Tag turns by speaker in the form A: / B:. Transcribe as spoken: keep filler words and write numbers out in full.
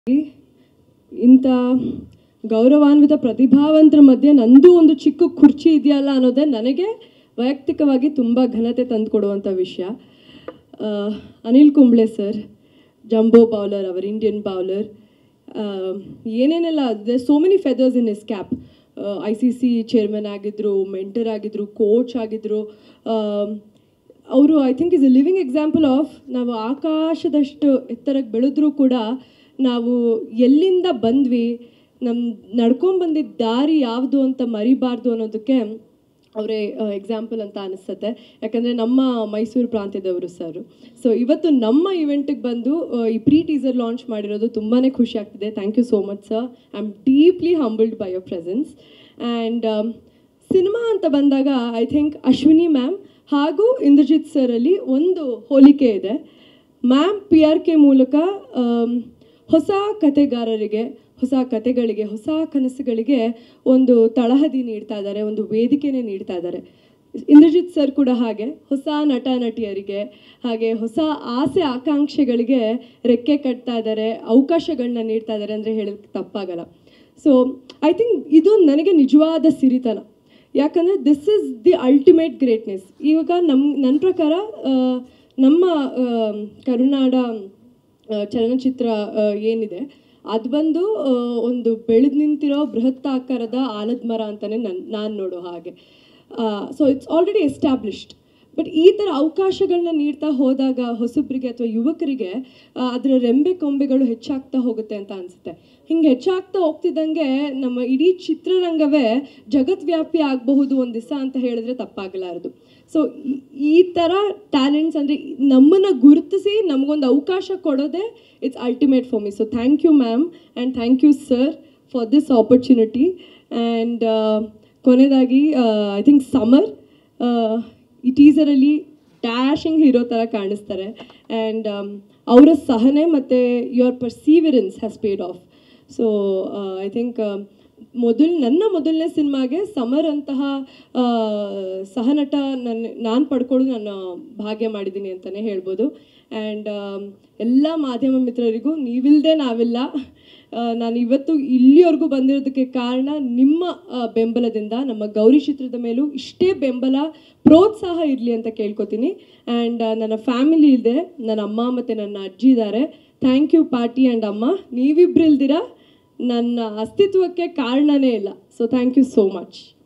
A: ಇಂಥ ಗೌರವಾನ್ವಿತ ಪ್ರತಿಭಾವಂತರ ಮಧ್ಯೆ ನಂದು ಒಂದು ಚಿಕ್ಕ ಕುರ್ಚಿ ಇದೆಯಲ್ಲ ಅನ್ನೋದೇ ನನಗೆ ವೈಯಕ್ತಿಕವಾಗಿ ತುಂಬ ಘನತೆ ತಂದುಕೊಡುವಂಥ ವಿಷಯ. Anil Kumble sir, jumbo bowler, our Indian bowler, ಏನೇನೆಲ್ಲ they so many feathers in his cap. I C C chairman ಆಗಿದ್ದರು, ಮೆಂಟರ್ ಆಗಿದ್ದರು, ಕೋಚ್ ಆಗಿದ್ದರು. ಅವರು I think is a living example of ನಾವು ಆಕಾಶದಷ್ಟು ಎತ್ತರಕ್ಕೆ ಬೆಳೆದ್ರೂ ಕೂಡ ನಾವು ಎಲ್ಲಿಂದ ಬಂದ್ವಿ, ನಮ್ಮ ನಡ್ಕೊಂಡ್ಬಂದಿದ್ದ ದಾರಿ ಯಾವುದು ಅಂತ ಮರಿಬಾರ್ದು ಅನ್ನೋದಕ್ಕೆ ಅವರೇ ಎಕ್ಸಾಂಪಲ್ ಅಂತ ಅನಿಸುತ್ತೆ. ಯಾಕಂದರೆ ನಮ್ಮ ಮೈಸೂರು ಪ್ರಾಂತ್ಯದವರು ಸರ್. ಸೊ ಇವತ್ತು ನಮ್ಮ ಇವೆಂಟಿಗೆ ಬಂದು ಈ ಪ್ರೀ ಟೀಸರ್ ಲಾಂಚ್ ಮಾಡಿರೋದು ತುಂಬಾ ಖುಷಿ ಆಗ್ತಿದೆ. Thank you so much sir. I am deeply humbled by your presence. And cinema ಅಂತ ಬಂದಾಗ ಐ ಥಿಂಕ್ ಅಶ್ವಿನಿ ಮ್ಯಾಮ್ ಹಾಗೂ ಇಂದ್ರಜಿತ್ ಸರಲ್ಲಿ ಒಂದು ಹೋಲಿಕೆ ಇದೆ. ಮ್ಯಾಮ್ ಪಿ ಆರ್ ಕೆ ಮೂಲಕ ಹೊಸ ಕತೆಗಾರರಿಗೆ, ಹೊಸ ಕತೆಗಳಿಗೆ, ಹೊಸ ಕನಸುಗಳಿಗೆ ಒಂದು ತಳಹದಿ ನೀಡ್ತಾ ಇದ್ದಾರೆ, ಒಂದು ವೇದಿಕೆನೇ ನೀಡ್ತಾ ಇದ್ದಾರೆ. ಇಂದ್ರಜಿತ್ ಸರ್ ಕೂಡ ಹಾಗೆ ಹೊಸ ನಟ ನಟಿಯರಿಗೆ, ಹಾಗೆ ಹೊಸ ಆಸೆ ಆಕಾಂಕ್ಷೆಗಳಿಗೆ ರೆಕ್ಕೆ ಕಟ್ತಾ ಇದ್ದಾರೆ, ಅವಕಾಶಗಳನ್ನ ನೀಡ್ತಾ ಇದ್ದಾರೆ ಅಂದರೆ ಹೇಳೋಕ್ಕೆ ತಪ್ಪಾಗಲ್ಲ. ಸೊ ಐ ಥಿಂಕ್ ಇದು ನನಗೆ ನಿಜವಾದ ಸಿರಿತನ. ಯಾಕಂದರೆ this is the ultimate greatness. ಇವಾಗ ನಮ್ಮ ನನ್ನ ಪ್ರಕಾರ ನಮ್ಮ ಕರುನಾಡ ಚಲನಚಿತ್ರ ಏನಿದೆ ಅದು ಬಂದು ಒಂದು ಬೆಳೆದು ನಿಂತಿರೋ ಬೃಹತ್ ಆಕಾರದ ಆಲದ ಮರ ಅಂತಲೇ ನನ್ನ ನಾನು ನೋಡೋ ಹಾಗೆ. So it's already established. But ಈ ಥರ ಅವಕಾಶಗಳನ್ನ ನೀಡ್ತಾ ಹೋದಾಗ ಹೊಸಬ್ರಿಗೆ ಅಥವಾ ಯುವಕರಿಗೆ ಅದರ ರೆಂಬೆ ಕೊಂಬೆಗಳು ಹೆಚ್ಚಾಗ್ತಾ ಹೋಗುತ್ತೆ ಅಂತ ಅನಿಸುತ್ತೆ. ಹಿಂಗೆ ಹೆಚ್ಚಾಗ್ತಾ ಹೋಗ್ತಿದ್ದಂಗೆ ನಮ್ಮ ಇಡೀ ಚಿತ್ರರಂಗವೇ ಜಗದ್ವ್ಯಾಪಿ ಆಗಬಹುದು ಒಂದು ದಿವಸ ಅಂತ ಹೇಳಿದ್ರೆ ತಪ್ಪಾಗಲಾರದು. ಸೊ ಈ ಥರ ಟ್ಯಾಲೆಂಟ್ಸ್ ಅಂದರೆ ನಮ್ಮನ್ನು ಗುರುತಿಸಿ ನಮಗೊಂದು ಅವಕಾಶ ಕೊಡೋದೇ it's ultimate for me. So thank you ma'am and thank you sir for this opportunity. And ಕೊನೆಯದಾಗಿ ಐ ಥಿಂಕ್ ಸಮರ್ ಈ ಟೀಸರಲ್ಲಿ ಡ್ಯಾಶಿಂಗ್ ಹೀರೋ ಥರ ಕಾಣಿಸ್ತಾರೆ. ಆ್ಯಂಡ್ ಅವರ ಸಹನೆ ಮತ್ತು your perseverance has paid off. So I think ಮೊದಲು ನನ್ನ ಮೊದಲನೇ ಸಿನಿಮಾಗೆ ಸಮರ್ ಅಂತಹ ಸಹನಟ ನನ್ನ ನಾನು ಪಡ್ಕೊಳ್ಳೋದು ನನ್ನ ಭಾಗ್ಯ ಮಾಡಿದ್ದೀನಿ ಅಂತಲೇ ಹೇಳ್ಬೋದು. ಆ್ಯಂಡ್ ಎಲ್ಲ ಮಾಧ್ಯಮ ಮಿತ್ರರಿಗೂ ನೀವಿಲ್ಲದೆ ನಾವಿಲ್ಲ. ನಾನು ಇವತ್ತು ಇಲ್ಲಿವರೆಗೂ ಬಂದಿರೋದಕ್ಕೆ ಕಾರಣ ನಿಮ್ಮ ಬೆಂಬಲದಿಂದ. ನಮ್ಮ ಗೌರಿ ಚಿತ್ರದ ಮೇಲೂ ಇಷ್ಟೇ ಬೆಂಬಲ, ಪ್ರೋತ್ಸಾಹ ಇರಲಿ ಅಂತ ಕೇಳ್ಕೊತೀನಿ. ಆ್ಯಂಡ್ ನನ್ನ ಫ್ಯಾಮಿಲಿ ಇದೆ, ನನ್ನ ಅಮ್ಮ ಮತ್ತು ನನ್ನ ಅಜ್ಜಿ ಇದ್ದಾರೆ. ಥ್ಯಾಂಕ್ ಯು ಪಾಟಿ ಆ್ಯಂಡ್ ಅಮ್ಮ. ನೀವಿಬ್ರು ಇಲ್ದಿರ ನನ್ನ ಅಸ್ತಿತ್ವಕ್ಕೆ ಕಾರಣನೇ ಇಲ್ಲ. So thank you so much.